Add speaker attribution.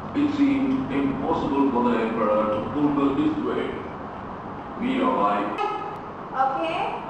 Speaker 1: It seemed impossible for the Emperor to pull her this way. Mirabai.
Speaker 2: Okay.